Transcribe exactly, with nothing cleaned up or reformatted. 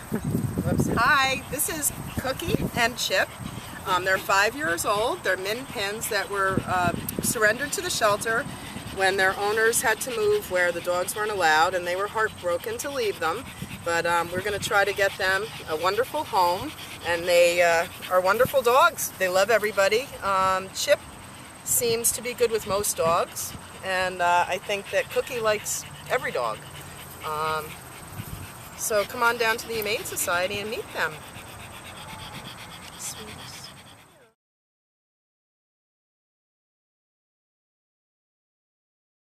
Whoops. Hi, this is Cookie and Chip. Um, they're five years old. They're min pins that were uh, surrendered to the shelter when their owners had to move where the dogs weren't allowed, and they were heartbroken to leave them. But um, we're going to try to get them a wonderful home, and they uh, are wonderful dogs. They love everybody. Um, Chip seems to be good with most dogs, and uh, I think that Cookie likes every dog. Um, so come on down to the Humane Society and meet them.